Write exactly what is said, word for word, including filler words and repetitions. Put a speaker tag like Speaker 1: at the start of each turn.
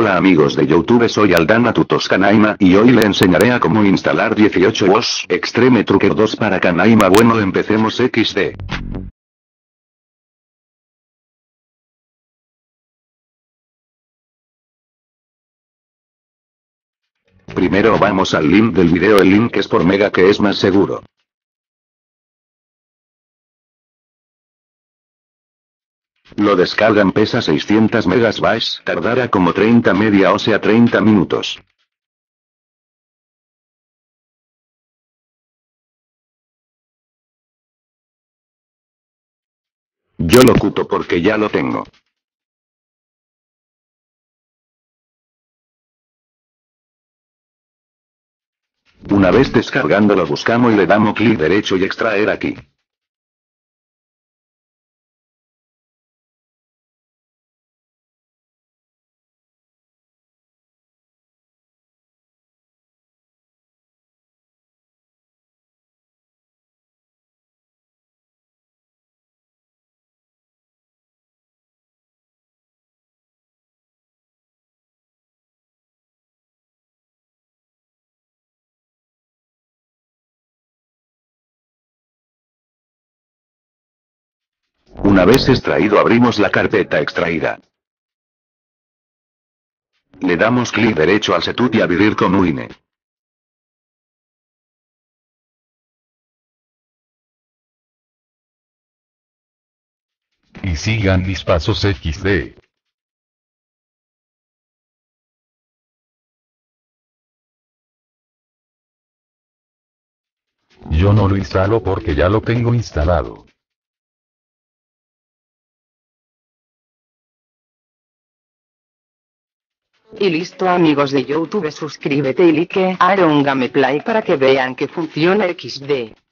Speaker 1: Hola amigos de YouTube, soy Aldana Tutos Canaima y hoy le enseñaré a cómo instalar dieciocho bits Extreme Trucker dos para Canaima. Bueno, empecemos equis de. Primero vamos al link del video, el link es por Mega, que es más seguro. Lo descargan, pesa seiscientos megabytes, tardará como treinta media, o sea treinta minutos. Yo lo ocupo porque ya lo tengo. Una vez descargando lo buscamos y le damos clic derecho y extraer aquí. Una vez extraído, abrimos la carpeta extraída. Le damos clic derecho al Setup y abrir con Wine.
Speaker 2: Y sigan mis pasos equis de. Yo no lo instalo porque ya lo tengo instalado.
Speaker 3: Y listo amigos de YouTube, suscríbete y like a Aaron Gameplay para que vean que funciona equis de.